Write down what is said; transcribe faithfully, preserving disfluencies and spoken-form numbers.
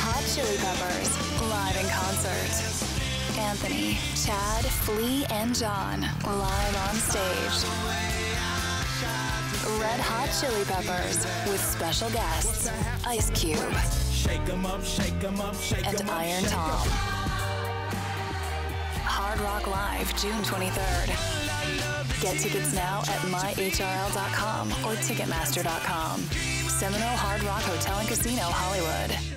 Hot Chili Peppers, live in concert. Anthony, Chad, Flea, and John, live on stage. Red Hot Chili Peppers, with special guests, Ice Cube, Shake 'em up, shake 'em up, shake 'em up, and Iron shake 'em Tom. up. Hard Rock Live, June twenty-third. Get tickets now at my H R L dot com or ticketmaster dot com. Seminole Hard Rock Hotel and Casino, Hollywood.